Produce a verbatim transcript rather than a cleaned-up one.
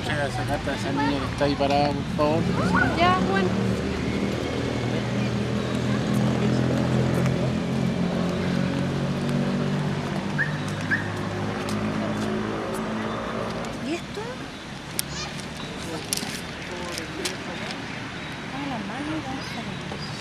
entrega esa carta a esa niña que está ahí parada, por favor. Ya, bueno. ¿Y esto? Ah, la mano y vamos a ver.